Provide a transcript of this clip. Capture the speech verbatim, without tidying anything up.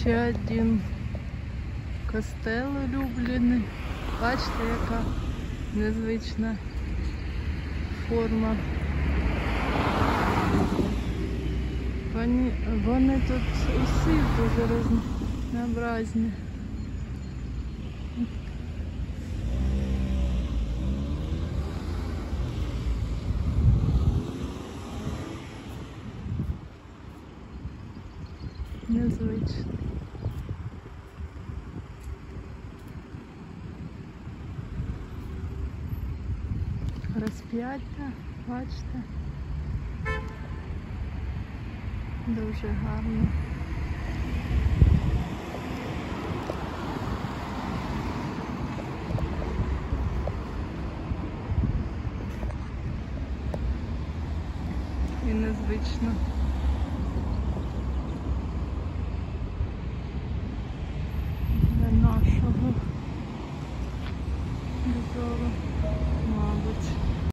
Ще один костел улюблений. Бачите, яка незвична форма. Вони, вони тут усі дуже різнообразні. Незвично. Розп'яття, бачите? Дуже гарно. І незвично. Для нашого дозору, мабуть.